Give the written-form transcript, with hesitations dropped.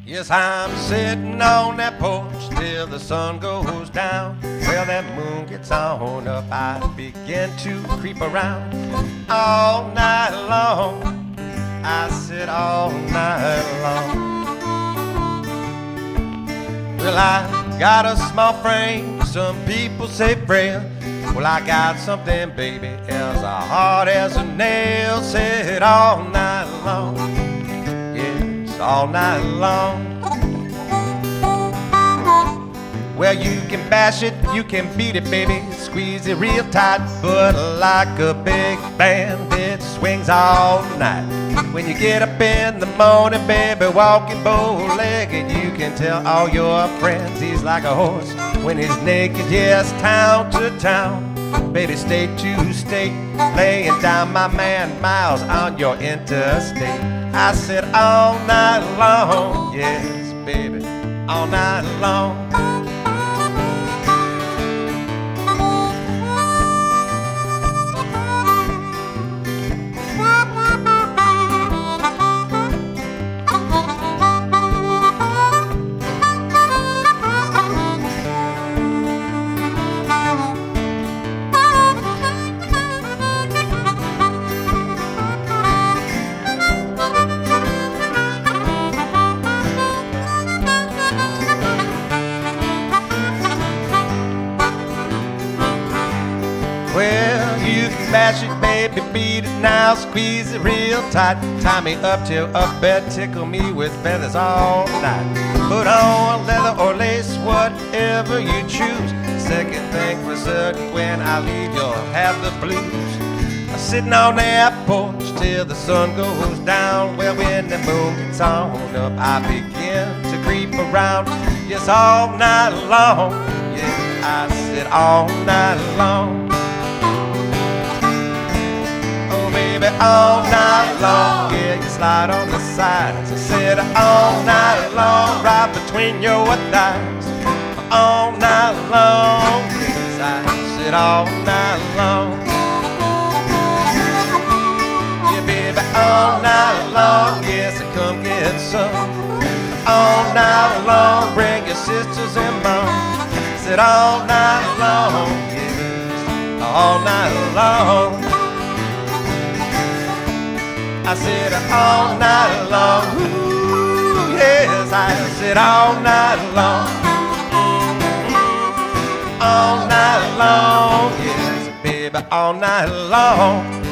Yes, I'm sitting on that porch till the sun goes down. Well, that moon gets on up, I begin to creep around all night long. I sit all night long. Well, I got a small frame, some people say frail. Well, I got something, baby, as hard as a nail. Sit all night long, yes, all night long. Well, you can bash it, you can beat it, baby, squeeze it real tight, but like a big band, it swings all night. When you get up in the morning, baby, walking bow-legged, you can tell all your friends he's like a horse when he's naked. Yes, town to town, baby, state to state, laying down my man miles on your interstate. I said all night long, yes, baby, all night long. Well, you can mash it, baby, beat it now, squeeze it real tight. Tie me up till up bed, tickle me with feathers all night. Put on leather or lace, whatever you choose. Second thing for certain, when I leave, you'll have the blues. I'm sitting on that porch till the sun goes down. Well, when the moon gets on up, I begin to creep around. Yes, all night long, yes, I sit all night long. Baby, all night long, yeah, you slide on the sides. I said all night long, right between your thighs. All night long, yes, I said all night long. Yeah, baby, all night long, yes, come get some. All night long, bring your sisters and mom. I said all night long, yes, all night long. I said all night long, ooh, yes, I said all night long, all night long, yes, baby, all night long.